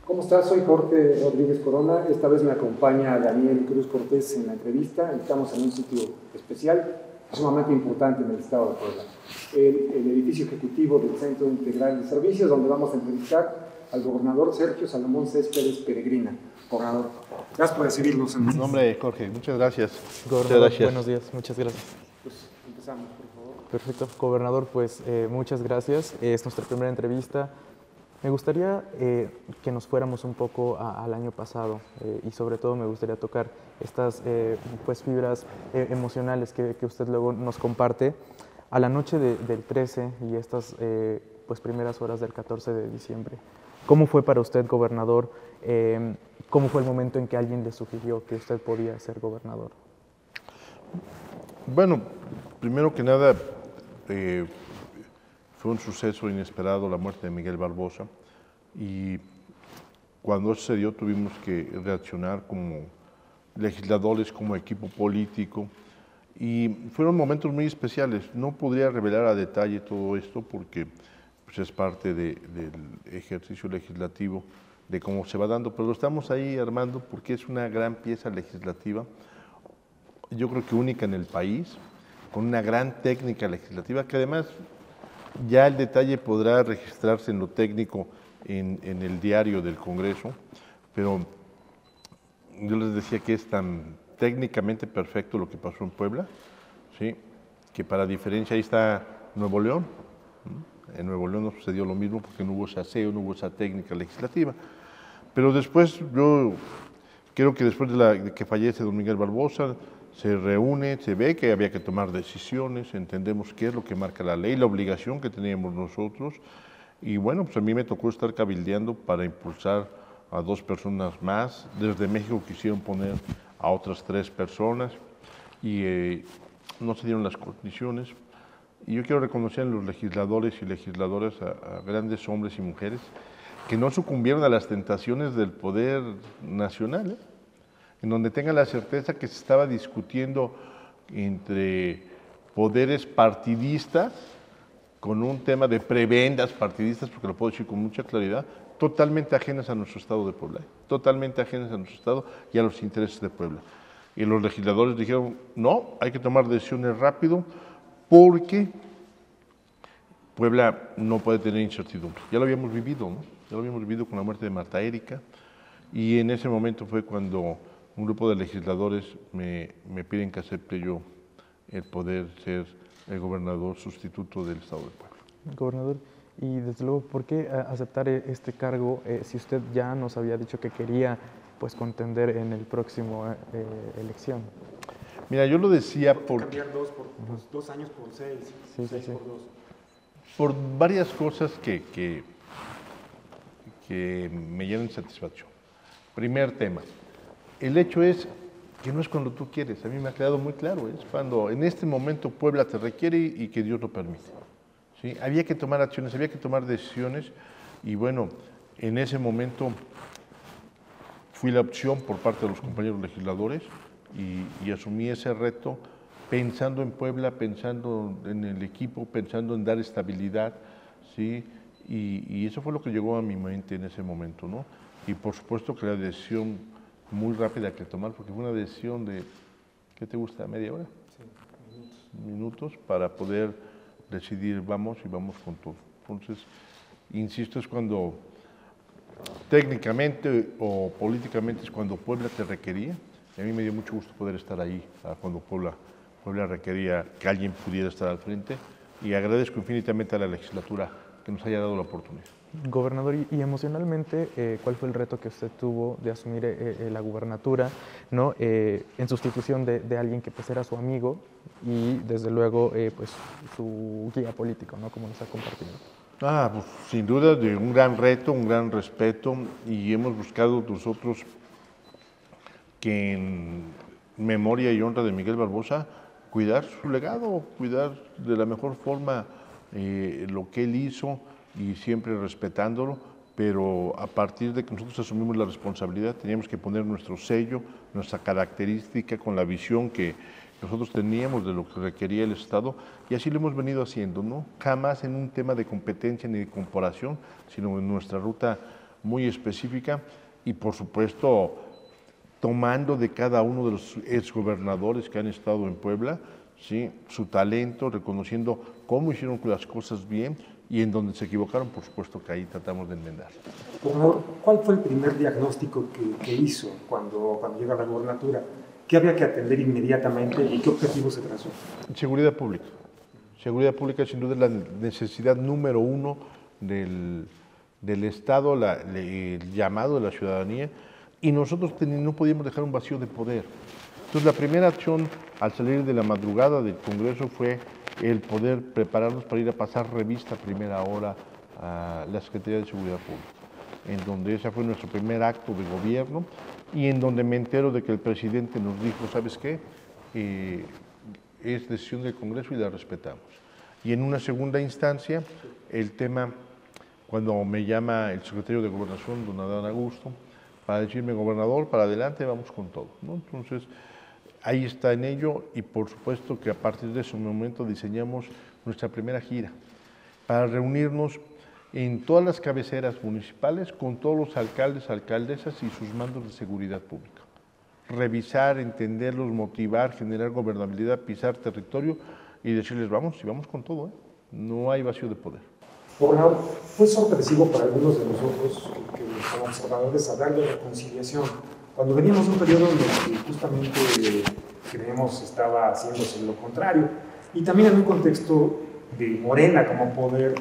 ¿Cómo estás? Soy Jorge Rodríguez Corona. Esta vez me acompaña Daniel Cruz Cortés en la entrevista. Estamos en un sitio especial, sumamente importante en el estado de Puebla. El edificio ejecutivo del Centro Integral de Servicios, donde vamos a entrevistar al gobernador Sergio Salomón Céspedes Peregrina. Gobernador, gracias por recibirnos. Hombre, Jorge, muchas gracias. Gobernador, muchas gracias. buenos días, muchas gracias. Pues empezamos, por favor. Perfecto. Gobernador, pues muchas gracias. Es nuestra primera entrevista. Me gustaría que nos fuéramos un poco al año pasado y sobre todo me gustaría tocar estas pues fibras emocionales que usted luego nos comparte a la noche del 13 y estas pues primeras horas del 14 de diciembre. ¿Cómo fue para usted, gobernador? ¿Cómo fue el momento en que alguien le sugirió que usted podía ser gobernador? Bueno, primero que nada, fue un suceso inesperado la muerte de Miguel Barbosa y cuando sucedió tuvimos que reaccionar como legisladores, como equipo político y fueron momentos muy especiales. No podría revelar a detalle todo esto porque pues, es parte del ejercicio legislativo, de cómo se va dando, pero lo estamos ahí armando porque es una gran pieza legislativa, yo creo que única en el país, con una gran técnica legislativa que además ya el detalle podrá registrarse en lo técnico en el diario del Congreso, pero yo les decía que es tan técnicamente perfecto lo que pasó en Puebla, ¿sí? Que para diferencia ahí está Nuevo León. En Nuevo León no sucedió lo mismo porque no hubo ese aseo, no hubo esa técnica legislativa. Pero después, yo creo que después de que fallece don Miguel Barbosa, se reúne, se ve que había que tomar decisiones, entendemos qué es lo que marca la ley, la obligación que teníamos nosotros, y bueno, pues a mí me tocó estar cabildeando para impulsar a 2 personas más. Desde México quisieron poner a otras 3 personas y no se dieron las condiciones. Y yo quiero reconocer a los legisladores y legisladoras, a grandes hombres y mujeres, que no sucumbieron a las tentaciones del poder nacional, en donde tengan la certeza que se estaba discutiendo entre poderes partidistas, con un tema de prebendas partidistas, porque lo puedo decir con mucha claridad, totalmente ajenas a nuestro Estado de Puebla, totalmente ajenas a nuestro Estado y a los intereses de Puebla. Y los legisladores dijeron, no, hay que tomar decisiones rápido, porque Puebla no puede tener incertidumbre. Ya lo habíamos vivido, ¿no? Ya lo habíamos vivido con la muerte de Marta Erika, y en ese momento fue cuando un grupo de legisladores me piden que acepte yo el poder ser el gobernador sustituto del Estado de Puebla. Gobernador, y desde luego, ¿por qué aceptar este cargo si usted ya nos había dicho que quería pues contender en el próximo elección? Mira, yo lo decía porque... Cambiar 2 años por 6, Sí, 6 sí. por 2. Por varias cosas que me llenan satisfacción. Primer tema, el hecho es que no es cuando tú quieres, a mí me ha quedado muy claro, es cuando en este momento Puebla te requiere y que Dios lo permite. ¿Sí? Había que tomar acciones, había que tomar decisiones y bueno, en ese momento fui la opción por parte de los compañeros legisladores y asumí ese reto pensando en Puebla, pensando en el equipo, pensando en dar estabilidad, ¿sí? Y eso fue lo que llegó a mi mente en ese momento, ¿no? Y por supuesto que la decisión muy rápida que tomar, porque fue una decisión de, ¿qué te gusta? ¿Media hora? Sí, Minutos para poder decidir, vamos y vamos con todo. Entonces, insisto, es cuando técnicamente o políticamente es cuando Puebla te requería. Y a mí me dio mucho gusto poder estar ahí cuando Puebla requería que alguien pudiera estar al frente y agradezco infinitamente a la legislatura que nos haya dado la oportunidad. Gobernador, y emocionalmente, ¿cuál fue el reto que usted tuvo de asumir la gubernatura, ¿no? En sustitución de alguien que pues era su amigo y desde luego pues su guía político, ¿no? Como nos ha compartido. Pues, sin duda de un gran reto, un gran respeto y hemos buscado nosotros que en memoria y honra de Miguel Barbosa cuidar su legado, cuidar de la mejor forma lo que él hizo y siempre respetándolo, pero a partir de que nosotros asumimos la responsabilidad teníamos que poner nuestro sello, nuestra característica con la visión que nosotros teníamos de lo que requería el Estado y así lo hemos venido haciendo, ¿no? Jamás en un tema de competencia ni de comparación, sino en nuestra ruta muy específica y por supuesto tomando de cada uno de los exgobernadores que han estado en Puebla, ¿sí?, su talento, reconociendo cómo hicieron las cosas bien y en donde se equivocaron, por supuesto que ahí tratamos de enmendar. Gobernador, ¿cuál fue el primer diagnóstico que hizo cuando llega a la gobernatura? ¿Qué había que atender inmediatamente y qué objetivo se trazó? Seguridad pública. Seguridad pública sin duda es la necesidad número uno del Estado, el llamado de la ciudadanía, y nosotros no podíamos dejar un vacío de poder. Entonces la primera acción al salir de la madrugada del Congreso fue el poder prepararnos para ir a pasar revista a primera hora a la Secretaría de Seguridad Pública, en donde ese fue nuestro primer acto de gobierno y en donde me entero de que el presidente nos dijo, ¿sabes qué? Es decisión del Congreso y la respetamos. Y en una segunda instancia, el tema, cuando me llama el secretario de Gobernación, don Adán Augusto, para decirme, gobernador, para adelante, vamos con todo, ¿no? Entonces, ahí está en ello y por supuesto que a partir de ese momento diseñamos nuestra primera gira para reunirnos en todas las cabeceras municipales con todos los alcaldes, alcaldesas y sus mandos de seguridad pública. Revisar, entenderlos, motivar, generar gobernabilidad, pisar territorio y decirles vamos y vamos con todo, ¿eh? No hay vacío de poder. Gobernador, fue sorpresivo para algunos de nosotros que como observadores hablar de reconciliación, cuando veníamos de un periodo en el que justamente creemos estaba haciéndose lo contrario, y también en un contexto de Morena como poder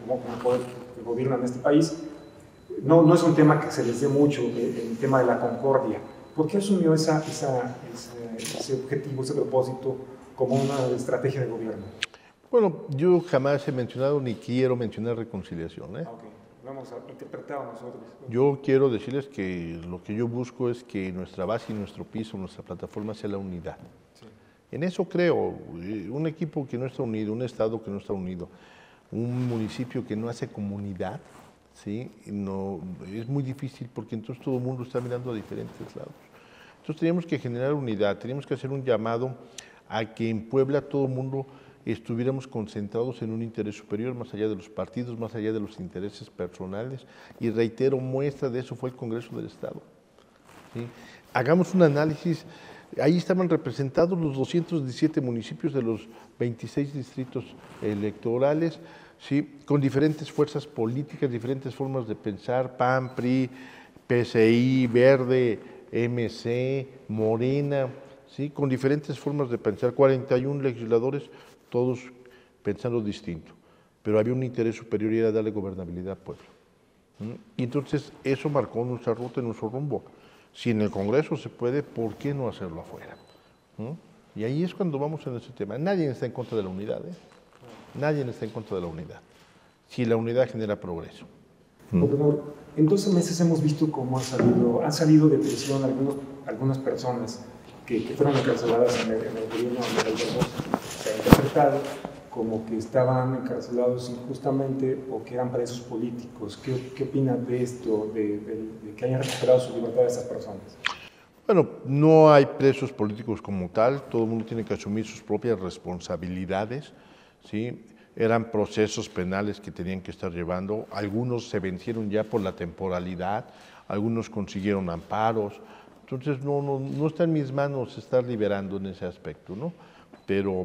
que gobierna en este país. No es un tema que se les dé mucho, el tema de la concordia. ¿Por qué asumió ese objetivo, ese propósito como una estrategia de gobierno? Bueno, yo jamás he mencionado ni quiero mencionar reconciliación, ¿eh? Okay. Lo hemos interpretado nosotros. Yo quiero decirles que lo que yo busco es que nuestra base y nuestro piso, nuestra plataforma sea la unidad. Sí. En eso creo, un equipo que no está unido, un estado que no está unido, un municipio que no hace comunidad, ¿sí? No, es muy difícil porque entonces todo el mundo está mirando a diferentes lados. Entonces teníamos que generar unidad, teníamos que hacer un llamado a que en Puebla todo el mundo estuviéramos concentrados en un interés superior, más allá de los partidos, más allá de los intereses personales, y reitero, muestra de eso fue el Congreso del Estado. ¿Sí? Hagamos un análisis, ahí estaban representados los 217 municipios de los 26 distritos electorales, ¿sí? Con diferentes fuerzas políticas, diferentes formas de pensar, PAN, PRI, PSI, Verde, MC, Morena, ¿sí? Con diferentes formas de pensar, 41 legisladores, todos pensando distinto, pero había un interés superior y era darle gobernabilidad al pueblo. Y entonces eso marcó nuestra ruta y nuestro rumbo. Si en el Congreso se puede, ¿por qué no hacerlo afuera? Y ahí es cuando vamos en ese tema. Nadie está en contra de la unidad, ¿eh? Nadie está en contra de la unidad, si la unidad genera progreso. Gobernador, en 12 meses hemos visto cómo han salido de prisión algunas personas que fueron encarceladas en el gobierno de Miguel Barbosa. Se ha interpretado como que estaban encarcelados injustamente o que eran presos políticos. ¿Qué opinan de esto, de que hayan recuperado su libertad de estas personas? Bueno, no hay presos políticos como tal, todo el mundo tiene que asumir sus propias responsabilidades, ¿sí? Eran procesos penales que tenían que estar llevando, algunos se vencieron ya por la temporalidad, algunos consiguieron amparos, entonces no está en mis manos estar liberando en ese aspecto, ¿no? Pero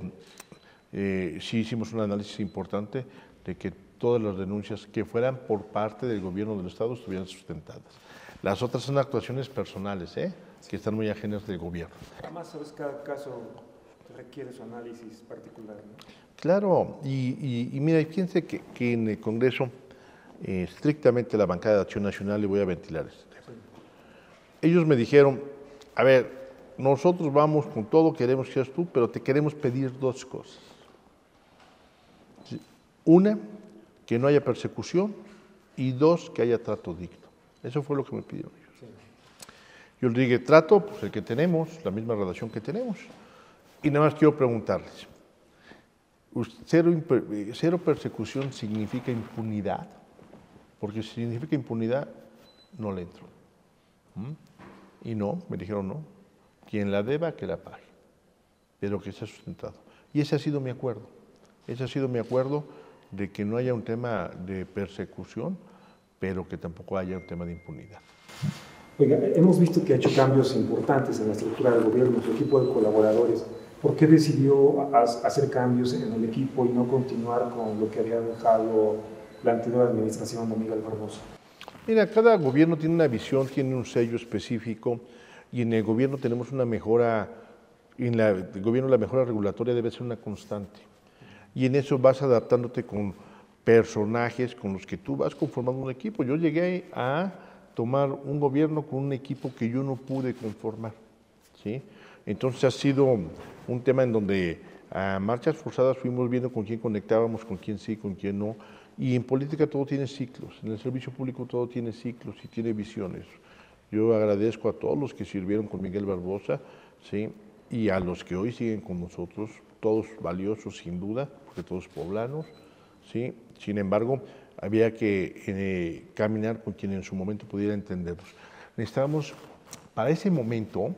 sí hicimos un análisis importante de que todas las denuncias que fueran por parte del gobierno del Estado estuvieran sustentadas. Las otras son actuaciones personales, que están muy ajenas del gobierno. Además, sabes, cada caso requiere su análisis particular, ¿no? Claro, y mira, fíjense que en el Congreso, estrictamente la bancada de Acción Nacional, le voy a ventilar este tema. Sí. Ellos me dijeron, a ver, nosotros vamos con todo, queremos que seas tú, pero te queremos pedir dos cosas. Una, que no haya persecución, y dos, que haya trato digno. Eso fue lo que me pidieron ellos. Sí. Yo les dije, trato, pues el que tenemos, la misma relación que tenemos. Y nada más quiero preguntarles, ¿cero persecución significa impunidad? Porque si significa impunidad, no le entro. Y no, me dijeron no. Quien la deba, que la pague, pero que sea sustentado. Y ese ha sido mi acuerdo. Ese ha sido mi acuerdo de que no haya un tema de persecución, pero que tampoco haya un tema de impunidad. Oiga, hemos visto que ha hecho cambios importantes en la estructura del gobierno, su equipo de colaboradores. ¿Por qué decidió hacer cambios en el equipo y no continuar con lo que había dejado la anterior administración de Miguel Barbosa? Mira, cada gobierno tiene una visión, tiene un sello específico, y en el gobierno tenemos una mejora, el gobierno la mejora regulatoria debe ser una constante. Y en eso vas adaptándote con personajes con los que tú vas conformando un equipo. Yo llegué a tomar un gobierno con un equipo que yo no pude conformar, ¿sí? Entonces ha sido un tema en donde a marchas forzadas fuimos viendo con quién conectábamos, con quién sí, con quién no. Y en política todo tiene ciclos, en el servicio público todo tiene ciclos y tiene visiones. Yo agradezco a todos los que sirvieron con Miguel Barbosa, ¿sí? Y a los que hoy siguen con nosotros, todos valiosos sin duda, porque todos poblanos, ¿sí? Sin embargo, había que caminar con quien en su momento pudiera entendernos. Necesitábamos, para ese momento,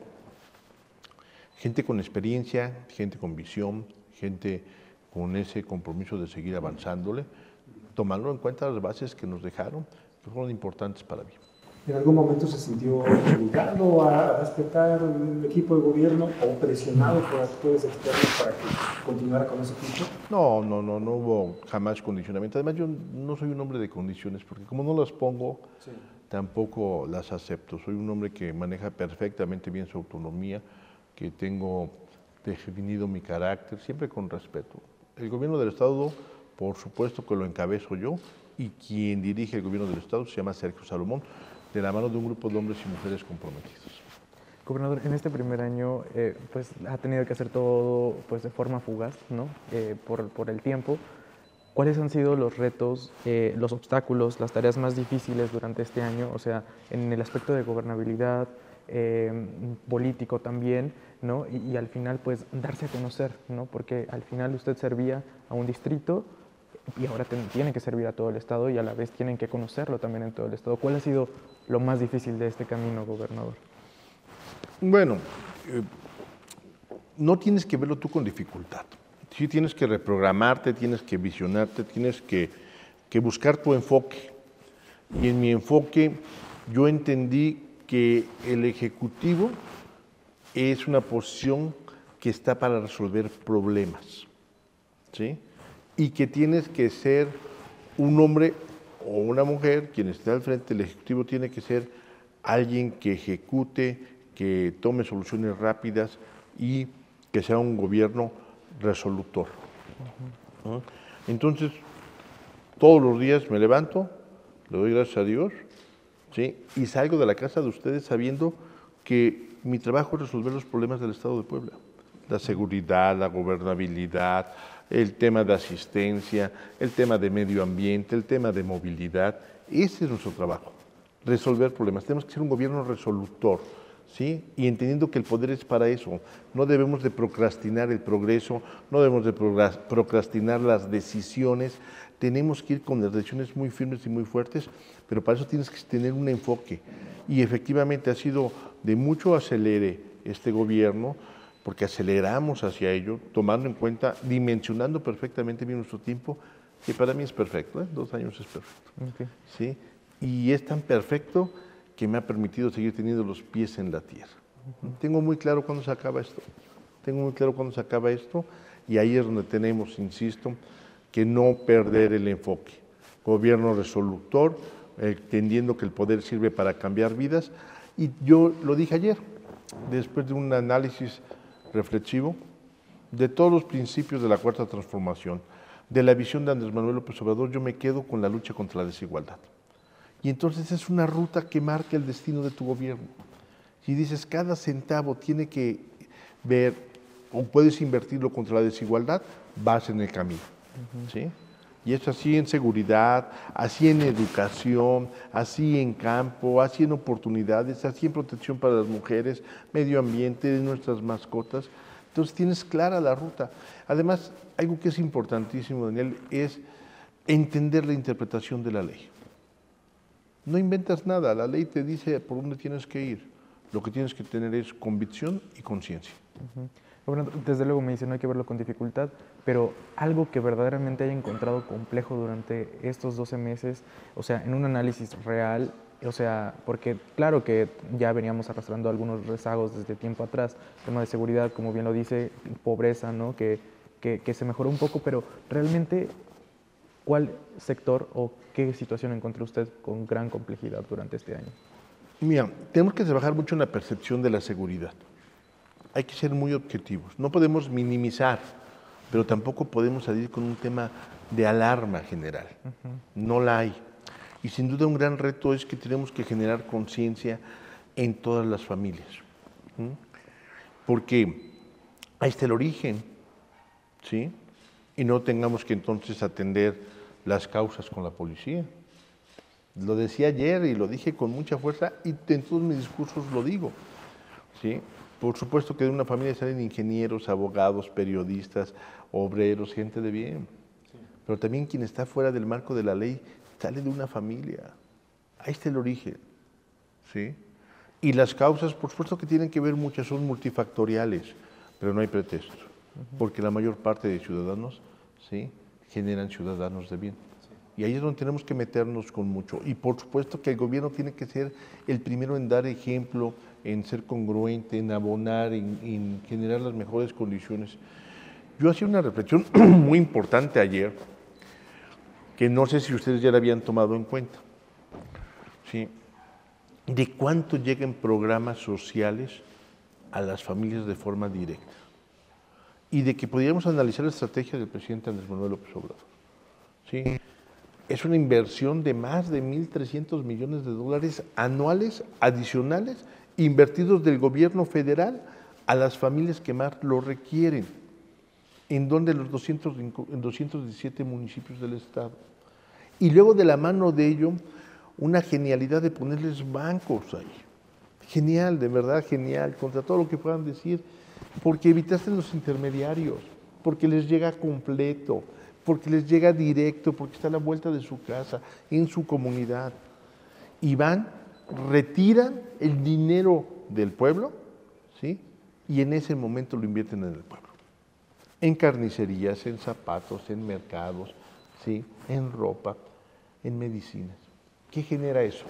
gente con experiencia, gente con visión, gente con ese compromiso de seguir avanzándole, tomando en cuenta las bases que nos dejaron, que fueron importantes para mí. ¿En algún momento se sintió obligado a respetar el equipo de gobierno o presionado por actores externos para que continuara con ese equipo? No hubo jamás condicionamiento. Además, yo no soy un hombre de condiciones, porque como no las pongo, sí, tampoco las acepto. Soy un hombre que maneja perfectamente bien su autonomía, que tengo definido mi carácter, siempre con respeto. El gobierno del Estado, por supuesto que lo encabezo yo, y quien dirige el gobierno del Estado se llama Sergio Salomón, de la mano de un grupo de hombres y mujeres comprometidos. Gobernador, en este primer año pues ha tenido que hacer todo pues de forma fugaz, ¿no? Por el tiempo. ¿Cuáles han sido los retos, los obstáculos, las tareas más difíciles durante este año? O sea, en el aspecto de gobernabilidad, político también, ¿no? Y al final pues darse a conocer, ¿no? Porque al final usted servía a un distrito y ahora tienen que servir a todo el Estado y a la vez tienen que conocerlo también en todo el Estado. ¿Cuál ha sido lo más difícil de este camino, gobernador? Bueno, no tienes que verlo tú con dificultad. Sí tienes que reprogramarte, tienes que visionarte, tienes que buscar tu enfoque. Y en mi enfoque yo entendí que el Ejecutivo es una posición que está para resolver problemas, ¿sí? Y que tienes que ser un hombre o una mujer, quien esté al frente del Ejecutivo tiene que ser alguien que ejecute, que tome soluciones rápidas y que sea un gobierno resolutor. ¿No? Entonces, todos los días me levanto, le doy gracias a Dios, ¿sí? Y salgo de la casa de ustedes sabiendo que mi trabajo es resolver los problemas del Estado de Puebla. La seguridad, la gobernabilidad, el tema de asistencia, el tema de medio ambiente, el tema de movilidad. Ese es nuestro trabajo, resolver problemas. Tenemos que ser un gobierno resolutor, ¿sí? Y entendiendo que el poder es para eso. No debemos de procrastinar el progreso, no debemos de procrastinar las decisiones. Tenemos que ir con las decisiones muy firmes y muy fuertes, pero para eso tienes que tener un enfoque. Y efectivamente ha sido de mucho acelere este gobierno, porque aceleramos hacia ello, tomando en cuenta, dimensionando perfectamente bien nuestro tiempo, que para mí es perfecto, 2 años es perfecto. Okay. ¿Sí? Y es tan perfecto que me ha permitido seguir teniendo los pies en la tierra. Tengo muy claro cuándo se acaba esto, y ahí es donde tenemos, insisto, que no perder el enfoque. Gobierno resolutor, entendiendo que el poder sirve para cambiar vidas, y yo lo dije ayer, después de un análisis reflexivo de todos los principios de la Cuarta Transformación, de la visión de Andrés Manuel López Obrador, yo me quedo con la lucha contra la desigualdad. Y entonces es una ruta que marca el destino de tu gobierno. Si dices, cada centavo tiene que ver, o puedes invertirlo contra la desigualdad, vas en el camino. ¿Sí? Y es así en seguridad, así en educación, así en campo, así en oportunidades, así en protección para las mujeres, medio ambiente, de nuestras mascotas. Entonces tienes clara la ruta. Además, algo que es importantísimo, Daniel, es entender la interpretación de la ley. No inventas nada, la ley te dice por dónde tienes que ir. Lo que tienes que tener es convicción y conciencia. Bueno, desde luego me dice, no hay que verlo con dificultad, pero algo que verdaderamente haya encontrado complejo durante estos 12 meses, o sea, en un análisis real, o sea, porque claro que ya veníamos arrastrando algunos rezagos desde tiempo atrás, tema de seguridad, como bien lo dice, pobreza, ¿no? Que se mejoró un poco, pero realmente, ¿cuál sector o qué situación encontró usted con gran complejidad durante este año? Mira, tenemos que trabajar mucho en la percepción de la seguridad. Hay que ser muy objetivos. No podemos minimizar, pero tampoco podemos salir con un tema de alarma general. No la hay. Y sin duda un gran reto es que tenemos que generar conciencia en todas las familias. ¿Mm? Porque ahí está el origen, ¿sí? Y no tengamos que entonces atender las causas con la policía. Lo decía ayer y lo dije con mucha fuerza y en todos mis discursos lo digo, ¿sí? Por supuesto que de una familia salen ingenieros, abogados, periodistas, obreros, gente de bien. Sí. Pero también quien está fuera del marco de la ley sale de una familia. Ahí está el origen, ¿sí? Y las causas, por supuesto que tienen que ver muchas, son multifactoriales, pero no hay pretexto, porque la mayor parte de ciudadanos, ¿sí?, generan ciudadanos de bien. Y ahí es donde tenemos que meternos con mucho. Y por supuesto que el gobierno tiene que ser el primero en dar ejemplo, en ser congruente, en abonar, en generar las mejores condiciones. Yo hacía una reflexión muy importante ayer, que no sé si ustedes ya la habían tomado en cuenta, ¿sí?, de cuánto llegan programas sociales a las familias de forma directa. Y de que podríamos analizar la estrategia del presidente Andrés Manuel López Obrador, ¿sí? Es una inversión de más de 1.300 millones de dólares anuales adicionales invertidos del gobierno federal a las familias que más lo requieren, en donde en 217 municipios del estado. Y luego de la mano de ello, una genialidad de ponerles bancos ahí. Genial, de verdad genial, contra todo lo que puedan decir, porque evitaste los intermediarios, porque les llega completo, porque les llega directo, porque está a la vuelta de su casa, en su comunidad. Y van, retiran el dinero del pueblo, ¿sí?, y en ese momento lo invierten en el pueblo. En carnicerías, en zapatos, en mercados, ¿sí?, en ropa, en medicinas. ¿Qué genera eso?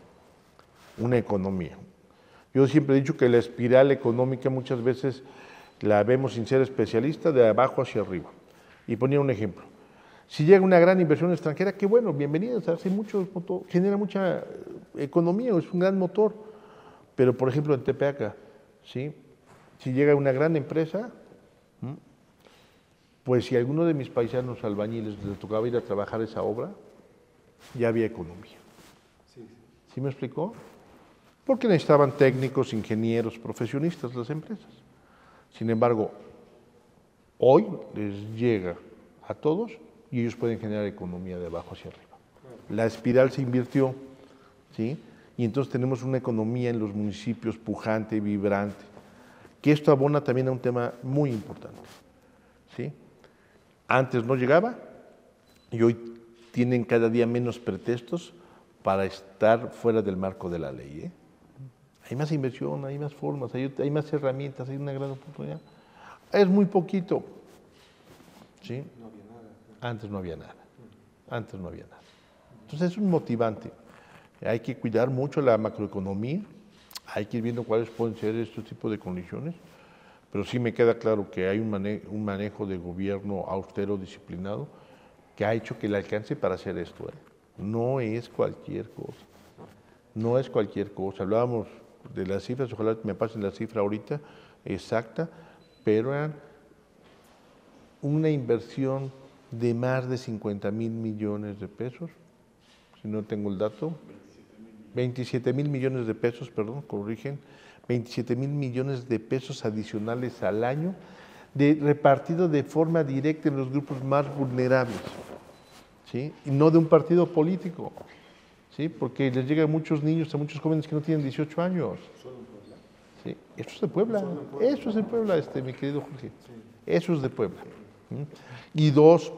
Una economía. Yo siempre he dicho que la espiral económica muchas veces la vemos sin ser especialista de abajo hacia arriba. Y ponía un ejemplo. Si llega una gran inversión extranjera, qué bueno, bienvenidos, hace mucho, genera mucha economía, es un gran motor. Pero, por ejemplo, en Tepeaca, ¿sí?, si llega una gran empresa, pues si a alguno de mis paisanos albañiles les tocaba ir a trabajar esa obra, ya había economía. ¿Sí me explicó? Porque necesitaban técnicos, ingenieros, profesionistas las empresas. Sin embargo, hoy les llega a todos y ellos pueden generar economía de abajo hacia arriba. La espiral se invirtió, ¿sí?, y entonces tenemos una economía en los municipios pujante, vibrante, que esto abona también a un tema muy importante, ¿sí? Antes no llegaba y hoy tienen cada día menos pretextos para estar fuera del marco de la ley, ¿eh? Hay más inversión, hay más formas, hay más herramientas, hay una gran oportunidad. Es muy poquito, ¿sí? No había nada. Antes no había nada. Antes no había nada. Entonces es un motivante. Hay que cuidar mucho la macroeconomía, hay que ir viendo cuáles pueden ser estos tipos de condiciones, pero sí me queda claro que hay un manejo de gobierno austero, disciplinado, que ha hecho que le alcance para hacer esto, ¿eh? No es cualquier cosa. No es cualquier cosa. Hablábamos de las cifras, ojalá me pasen la cifra ahorita exacta, pero eran una inversión de más de 50,000 millones de pesos, si no tengo el dato, 27,000 millones de pesos, perdón, corrigen, 27,000 millones de pesos adicionales al año, repartido de forma directa en los grupos más vulnerables, ¿sí?, y no de un partido político, ¿sí?, porque les llegan a muchos niños, a muchos jóvenes que no tienen 18 años. ¿Solo en Puebla? Sí, eso es de Puebla, eso es de Puebla, mi querido Jorge, sí. Eso es de Puebla. Y dos,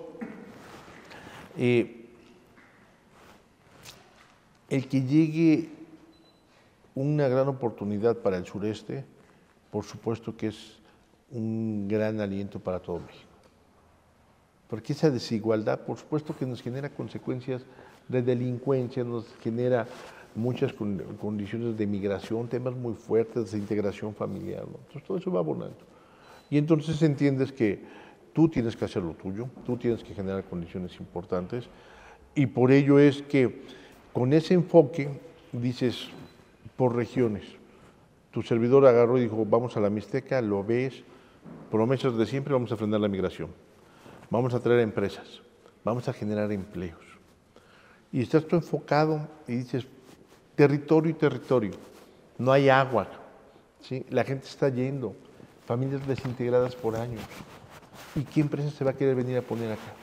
el que llegue una gran oportunidad para el sureste, por supuesto que es un gran aliento para todo México. Porque esa desigualdad, por supuesto que nos genera consecuencias de delincuencia, nos genera muchas condiciones de migración, temas muy fuertes de integración familiar, ¿no? Entonces todo eso va abonando. Y entonces entiendes que tú tienes que hacer lo tuyo, tú tienes que generar condiciones importantes, y por ello es que con ese enfoque dices, por regiones, tu servidor agarró y dijo, vamos a la Mixteca, lo ves, promesas de siempre, vamos a frenar la migración, vamos a traer empresas, vamos a generar empleos. Y estás tú enfocado y dices, territorio y territorio, no hay agua, ¿sí? La gente está yendo, familias desintegradas por años. ¿Y qué empresa se va a querer venir a poner acá?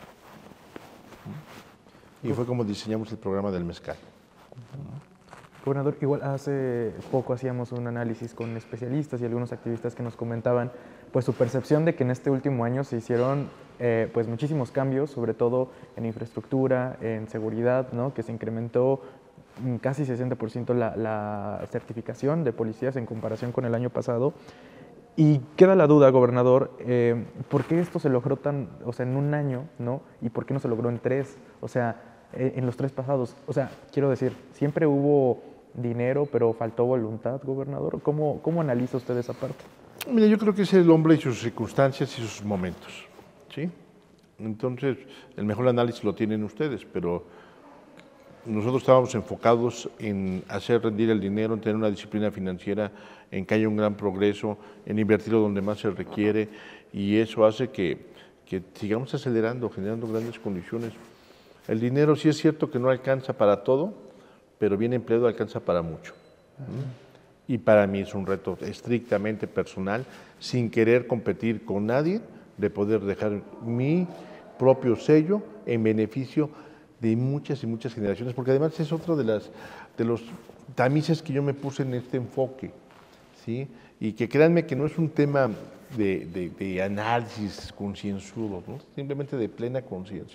Y fue como diseñamos el programa del mezcal. Gobernador, igual hace poco hacíamos un análisis con especialistas y algunos activistas que nos comentaban pues su percepción de que en este último año se hicieron pues muchísimos cambios, sobre todo en infraestructura, en seguridad, ¿no? Que se incrementó casi 60% la certificación de policías en comparación con el año pasado. Y queda la duda, gobernador, ¿por qué esto se logró en un año, ¿no? ¿Y por qué no se logró en 3? O sea, en los 3 pasados. O sea, quiero decir, siempre hubo dinero, pero faltó voluntad, gobernador. ¿Cómo analiza usted esa parte? Mira, yo creo que es el hombre y sus circunstancias y sus momentos, ¿sí? Entonces, el mejor análisis lo tienen ustedes, pero nosotros estábamos enfocados en hacer rendir el dinero, en tener una disciplina financiera, en que haya un gran progreso, en invertirlo donde más se requiere, y eso hace que sigamos acelerando, generando grandes condiciones. El dinero sí es cierto que no alcanza para todo, pero bien empleado alcanza para mucho. Y para mí es un reto estrictamente personal, sin querer competir con nadie, de poder dejar mi propio sello en beneficio de muchas y muchas generaciones, porque además es otro de los tamices que yo me puse en este enfoque, ¿sí? Y que créanme que no es un tema de análisis concienzudo, ¿no? Simplemente de plena conciencia.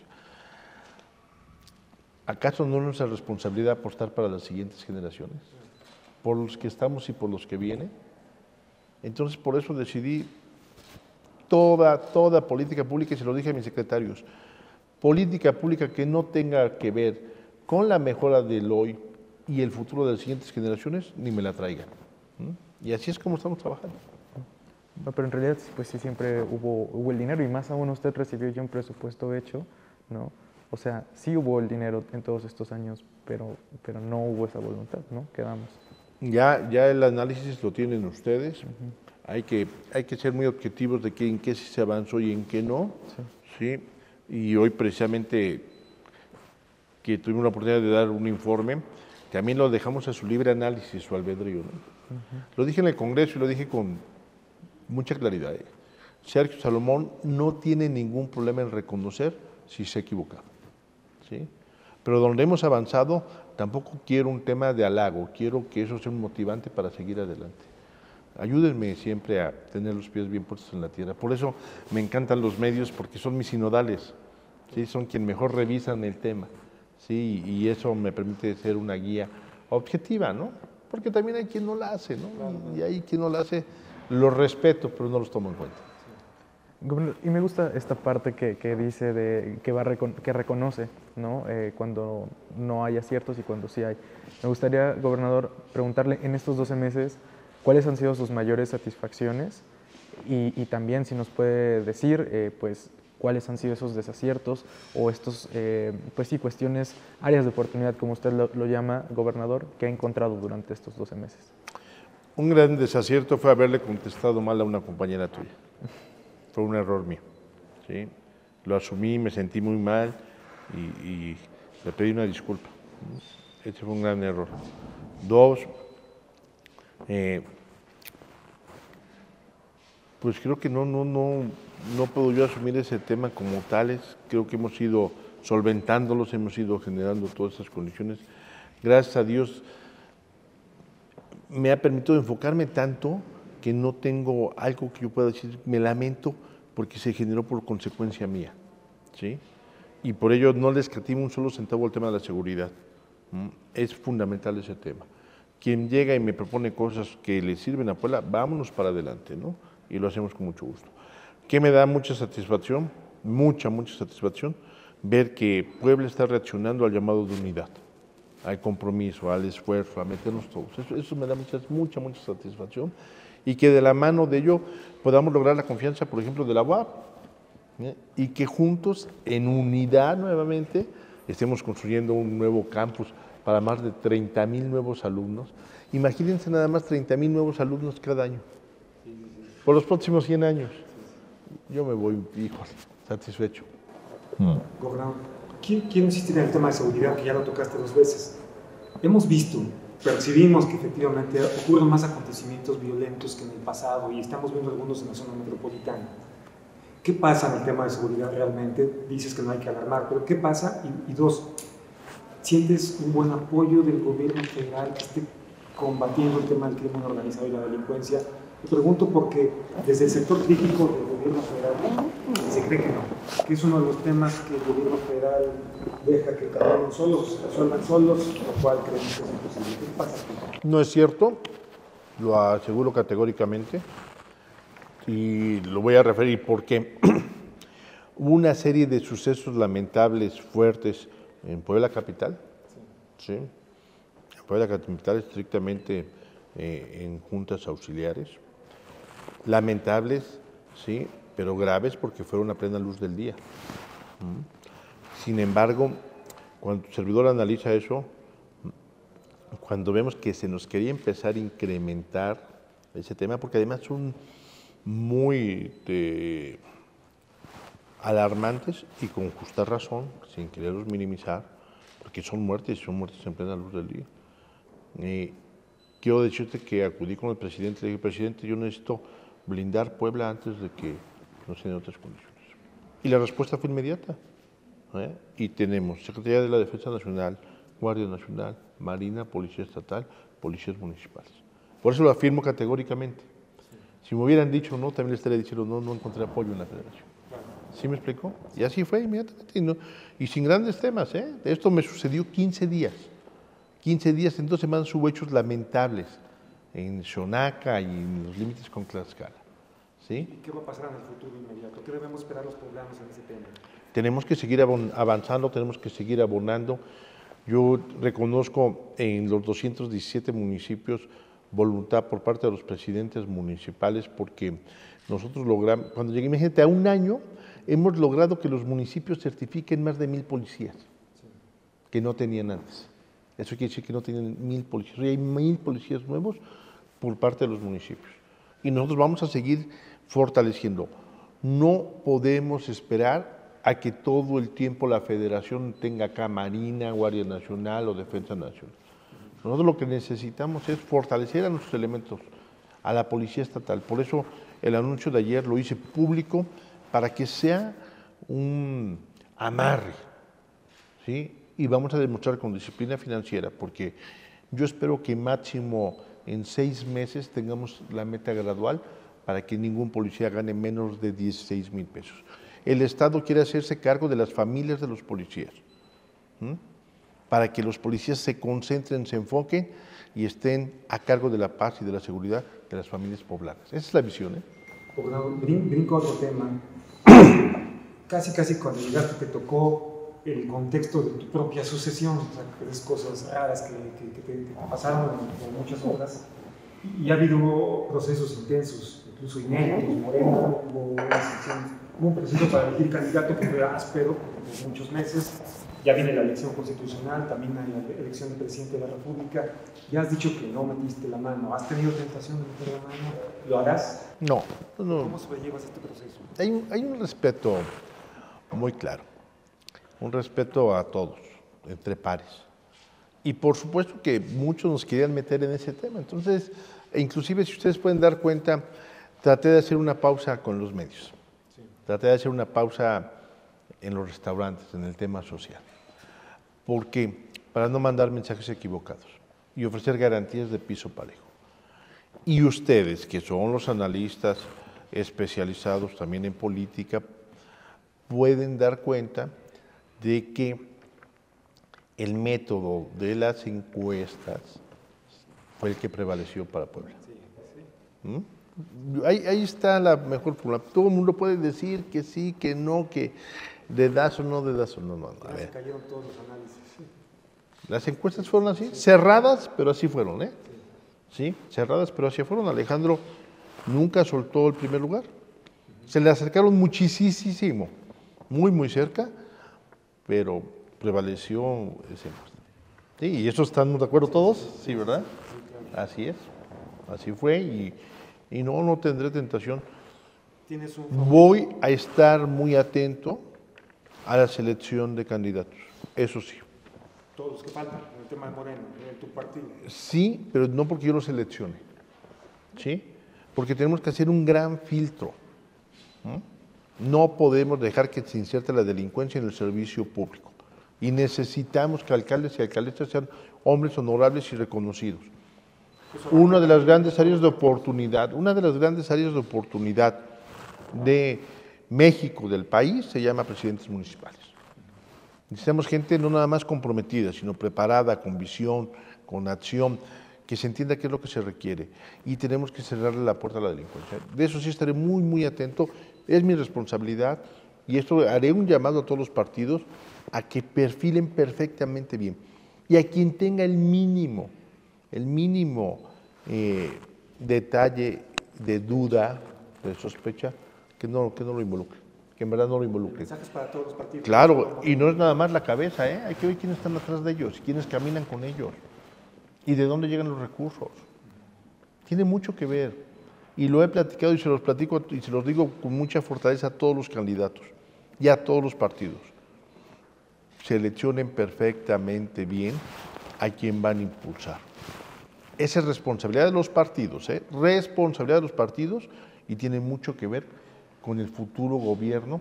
¿Acaso no es nuestra responsabilidad apostar para las siguientes generaciones? Por los que estamos y por los que vienen. Entonces, por eso decidí toda política pública, y se lo dije a mis secretarios, política pública que no tenga que ver con la mejora del hoy y el futuro de las siguientes generaciones, ni me la traigan. Y así es como estamos trabajando. No, pero en realidad, pues sí, siempre hubo el dinero, y más aún usted recibió ya un presupuesto hecho, ¿no? O sea, sí hubo el dinero en todos estos años, pero no hubo esa voluntad, ¿no? Quedamos. Ya el análisis lo tienen ustedes. Hay que ser muy objetivos de en qué sí se avanzó y en qué no. Sí. Y hoy precisamente que tuvimos la oportunidad de dar un informe, también lo dejamos a su libre análisis, su albedrío, ¿no? Lo dije en el Congreso y lo dije con mucha claridad. Sergio Salomón no tiene ningún problema en reconocer si se equivoca, ¿sí? Pero donde hemos avanzado, tampoco quiero un tema de halago, quiero que eso sea un motivante para seguir adelante. Ayúdenme siempre a tener los pies bien puestos en la tierra. Por eso me encantan los medios, porque son mis sinodales, ¿sí? Son quien mejor revisan el tema, ¿sí? Y eso me permite ser una guía objetiva, ¿no? Porque también hay quien no la hace, ¿no? Y hay quien no la hace, los respeto, pero no los tomo en cuenta. Gobernador, y me gusta esta parte que dice que reconoce, ¿no? Cuando no hay aciertos y cuando sí hay. Me gustaría, gobernador, preguntarle en estos 12 meses cuáles han sido sus mayores satisfacciones y también si nos puede decir pues cuáles han sido esos desaciertos o estos pues sí, cuestiones, áreas de oportunidad, como usted lo llama, gobernador, que ha encontrado durante estos 12 meses. Un gran desacierto fue haberle contestado mal a una compañera tuya. Fue un error mío, ¿sí? Lo asumí, me sentí muy mal y le pedí una disculpa. Ese fue un gran error. 2, pues creo que no puedo yo asumir ese tema como tales. Creo que hemos ido solventándolos, hemos ido generando todas esas condiciones. Gracias a Dios me ha permitido enfocarme tanto que no tengo algo que yo pueda decir, me lamento porque se generó por consecuencia mía, ¿sí? Y por ello no le escatimo un solo centavo al tema de la seguridad. Es fundamental ese tema. Quien llega y me propone cosas que le sirven a Puebla, vámonos para adelante, ¿no? y lo hacemos con mucho gusto. ¿Qué me da mucha satisfacción? Mucha satisfacción, ver que Puebla está reaccionando al llamado de unidad, al compromiso, al esfuerzo, a meternos todos. Eso me da mucha satisfacción, y que de la mano de ello podamos lograr la confianza, por ejemplo, de la UAP, y que juntos, en unidad nuevamente, estemos construyendo un nuevo campus para más de 30,000 nuevos alumnos. Imagínense nada más 30,000 nuevos alumnos cada año, por los próximos 100 años. Yo me voy, híjole, satisfecho. Gobernador, quiero insistir en el tema de seguridad, que ya lo tocaste 2 veces. Hemos visto, percibimos que efectivamente ocurren más acontecimientos violentos que en el pasado, y estamos viendo algunos en la zona metropolitana. ¿Qué pasa en el tema de seguridad realmente? Dices que no hay que alarmar, pero ¿qué pasa? Y 2, ¿sientes un buen apoyo del gobierno federal que esté combatiendo el tema del crimen organizado y la delincuencia? Te pregunto porque desde el sector crítico del gobierno federal se cree que no, que es uno de los temas que el gobierno federal deja que caminen solos, resuelvan solos, lo cual creemos que es imposible. ¿Qué pasa aquí? No es cierto, lo aseguro categóricamente, y lo voy a referir porque hubo una serie de sucesos lamentables, fuertes, en Puebla capital, ¿sí? En Puebla capital, estrictamente en juntas auxiliares, lamentables, sí, pero graves porque fueron a plena luz del día. Sin embargo, cuando tu servidor analiza eso, cuando vemos que se nos quería empezar a incrementar ese tema, porque además son muy alarmantes y con justa razón, sin quererlos minimizar, porque son muertes en plena luz del día. Quiero decirte que acudí con el presidente, le dije, presidente, yo necesito blindar Puebla antes de que no se den otras condiciones. Y la respuesta fue inmediata. Y tenemos Secretaría de la Defensa Nacional, Guardia Nacional, Marina, Policía Estatal, Policías Municipales. Por eso lo afirmo categóricamente. Si me hubieran dicho no, también les estaría diciendo no encontré apoyo en la Federación. ¿Sí me explicó? Y así fue inmediatamente. Y sin grandes temas. Esto me sucedió 15 días. 15 días, entonces se me han subido hechos lamentables en Xonaca y en los límites con Tlaxcala. ¿Sí? ¿Y qué va a pasar en el futuro inmediato? ¿Qué debemos esperar los poblanos en ese tema? Tenemos que seguir avanzando, tenemos que seguir abonando. Yo reconozco en los 217 municipios voluntad por parte de los presidentes municipales, porque nosotros logramos, cuando llegué, imagínate, a un año hemos logrado que los municipios certifiquen más de 1,000 policías, que no tenían antes. Eso quiere decir que no tienen 1,000 policías. Hoy hay 1,000 policías nuevos por parte de los municipios. Y nosotros vamos a seguir fortaleciendo. No podemos esperar a que todo el tiempo la Federación tenga acá Marina, Guardia Nacional o Defensa Nacional. Nosotros lo que necesitamos es fortalecer a nuestros elementos, a la Policía Estatal. Por eso el anuncio de ayer lo hice público, para que sea un amarre, ¿sí? Y vamos a demostrar con disciplina financiera, porque yo espero que máximo en 6 meses tengamos la meta gradual para que ningún policía gane menos de 16,000 pesos. El Estado quiere hacerse cargo de las familias de los policías, para que los policías se concentren, se enfoquen y estén a cargo de la paz y de la seguridad de las familias poblanas. Esa es la visión. Brinco a otro tema. Casi cuando llegaste te tocó el contexto de tu propia sucesión, o sea, que ves cosas raras que te pasaron en muchas obras, y ha habido procesos intensos, incluso inéditos. Morena, hubo un proceso para elegir candidato que fue áspero por muchos meses. Ya viene la elección constitucional, también hay la elección de presidente de la República. Ya has dicho que no metiste la mano. ¿Has tenido tentación de meter la mano? ¿Lo harás? No. ¿Cómo sobrellevas este proceso? Hay un respeto muy claro, un respeto a todos, entre pares. Y por supuesto que muchos nos querían meter en ese tema. Entonces, inclusive si ustedes pueden dar cuenta, traté de hacer una pausa con los medios. Sí. Traté de hacer una pausa en los restaurantes, en el tema social. Porque para no mandar mensajes equivocados y ofrecer garantías de piso parejo. Y ustedes, que son los analistas especializados también en política, pueden dar cuenta de que el método de las encuestas fue el que prevaleció para Puebla. Ahí está la mejor fórmula. Todo el mundo puede decir que sí, que no, que dedazo, no dedazo, no. A ver. Se cayeron todos los análisis. Las encuestas fueron así, cerradas, pero así fueron, ¿eh? Sí, cerradas, pero así fueron. Alejandro nunca soltó el primer lugar. Se le acercaron muchísimo, muy cerca, pero prevaleció ese encuesta. Sí, y eso están de acuerdo todos, sí, ¿verdad? Así es, así fue, y no tendré tentación. Voy a estar muy atento a la selección de candidatos, eso sí. Todos los que faltan, en el tema de Moreno, de tu partido. Sí, pero no porque yo los seleccione, ¿sí? Porque tenemos que hacer un gran filtro. No podemos dejar que se inserte la delincuencia en el servicio público. Y necesitamos que alcaldes y alcaldesas sean hombres honorables y reconocidos. Una de las grandes áreas de oportunidad de México, del país, se llama presidentes municipales. Necesitamos gente no nada más comprometida, sino preparada, con visión, con acción, que se entienda qué es lo que se requiere. Y tenemos que cerrarle la puerta a la delincuencia. De eso sí estaré muy atento. Es mi responsabilidad, y esto haré un llamado a todos los partidos a que perfilen perfectamente bien. Y a quien tenga el mínimo detalle de duda, de sospecha, que no lo involucre, que en verdad no lo involucre. Mensajes para todos los partidos. Claro, y no es nada más la cabeza, ¿eh? Hay que ver quiénes están atrás de ellos, quiénes caminan con ellos, y de dónde llegan los recursos. Tiene mucho que ver. Y lo he platicado y se los platico y se los digo con mucha fortaleza a todos los candidatos y a todos los partidos. Seleccionen perfectamente bien a quien van a impulsar. Esa es responsabilidad de los partidos, responsabilidad de los partidos, y tiene mucho que ver con el futuro gobierno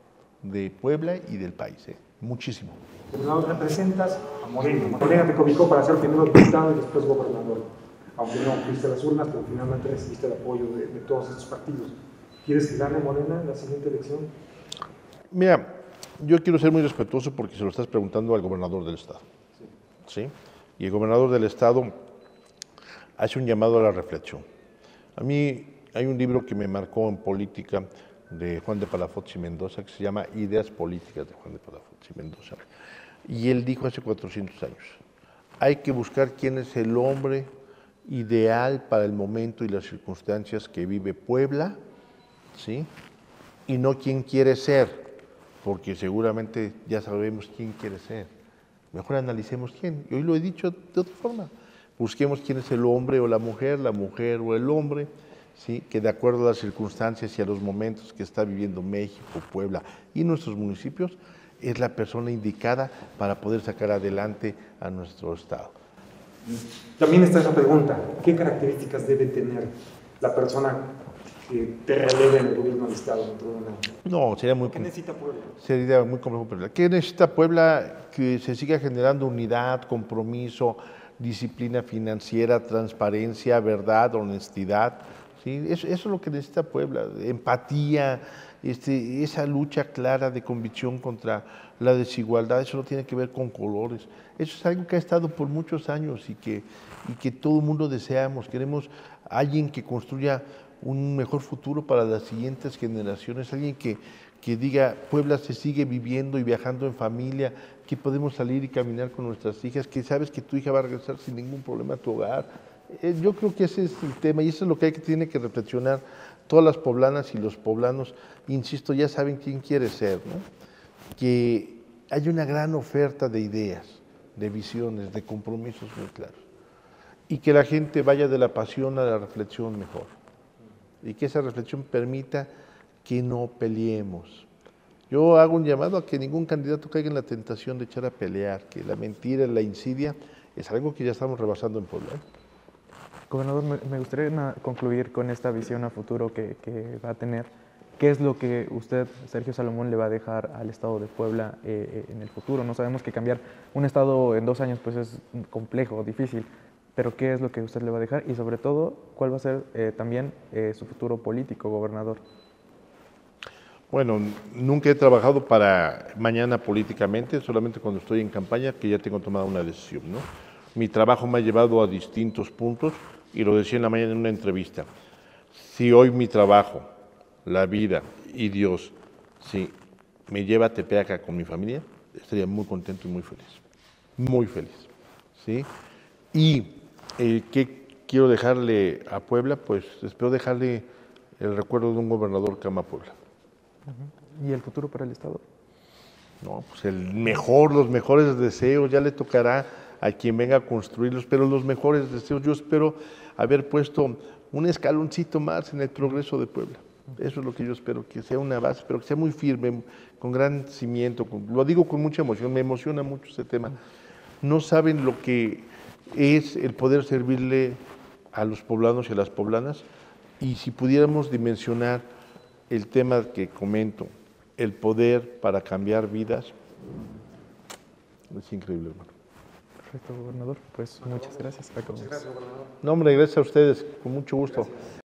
de Puebla y del país, muchísimo. Gobernador, representas a Morena. Morena te cobijó para ser primero diputado y después gobernador. Aunque no fuiste a las urnas, pero finalmente recibiste el apoyo de todos estos partidos. ¿Quieres que gane Morena en la siguiente elección? Mira, yo quiero ser muy respetuoso porque se lo estás preguntando al gobernador del estado. ¿Sí? Y el gobernador del estado hace un llamado a la reflexión. A mí hay un libro que me marcó en política de Juan de Palafox y Mendoza que se llama Ideas Políticas de Juan de Palafox y Mendoza. Y él dijo hace 400 años, hay que buscar quién es el hombre ideal para el momento y las circunstancias que vive Puebla, ¿sí? Y no quién quiere ser, porque seguramente ya sabemos quién quiere ser. Mejor analicemos quién. Y hoy lo he dicho de otra forma. Busquemos quién es el hombre o la mujer o el hombre, ¿sí? Que de acuerdo a las circunstancias y a los momentos que está viviendo México, Puebla y nuestros municipios, es la persona indicada para poder sacar adelante a nuestro estado. También está esa pregunta, ¿qué características debe tener la persona que te releve en el gobierno del estado dentro de un año? No, sería muy... ¿Qué necesita Puebla? Sería muy complejo Puebla. ¿Qué necesita Puebla? Que se siga generando unidad, compromiso, disciplina financiera, transparencia, verdad, honestidad. ¿Sí? Eso es lo que necesita Puebla, empatía, esa lucha clara de convicción contra la desigualdad. Eso no tiene que ver con colores. Eso es algo que ha estado por muchos años y que todo el mundo deseamos. Queremos alguien que construya un mejor futuro para las siguientes generaciones, alguien que diga, Puebla se sigue viviendo y viajando en familia, que podemos salir y caminar con nuestras hijas, que sabes que tu hija va a regresar sin ningún problema a tu hogar. Yo creo que ese es el tema y eso es lo que tiene que reflexionar todas las poblanas y los poblanos. Insisto, ya saben quién quiere ser, ¿no? Que hay una gran oferta de ideas, de visiones, de compromisos muy claros. Y que la gente vaya de la pasión a la reflexión mejor. Y que esa reflexión permita que no peleemos. Yo hago un llamado a que ningún candidato caiga en la tentación de echar a pelear, que la mentira, la insidia, es algo que ya estamos rebasando en Puebla. Gobernador, me gustaría concluir con esta visión a futuro que va a tener. ¿Qué es lo que usted, Sergio Salomón, le va a dejar al Estado de Puebla en el futuro? No sabemos que cambiar un Estado en 2 años pues es complejo, difícil, pero ¿qué es lo que usted le va a dejar? Y sobre todo, ¿cuál va a ser también su futuro político, gobernador? Bueno, nunca he trabajado para mañana políticamente, solamente cuando estoy en campaña que ya tengo tomada una decisión, ¿no? Mi trabajo me ha llevado a distintos puntos y lo decía en la mañana en una entrevista. Si hoy mi trabajo, la vida y Dios, si me lleva a Tepeaca con mi familia, estaría muy contento y muy feliz. Muy feliz. ¿Sí? Y ¿qué quiero dejarle a Puebla? Pues espero dejarle el recuerdo de un gobernador que ama a Puebla. ¿Y el futuro para el Estado? No, pues los mejores deseos, ya le tocará a quien venga a construirlos, pero los mejores deseos, yo espero haber puesto un escaloncito más en el progreso de Puebla. Eso es lo que yo espero, que sea una base, pero que sea muy firme, con gran cimiento. Lo digo con mucha emoción, me emociona mucho ese tema. No saben lo que es el poder servirle a los poblanos y a las poblanas, y si pudiéramos dimensionar el tema que comento, el poder para cambiar vidas, es increíble, hermano. Perfecto, gobernador. Pues muchas gracias. Muchas gracias, gobernador. No, hombre, gracias a ustedes, con mucho gusto. Gracias.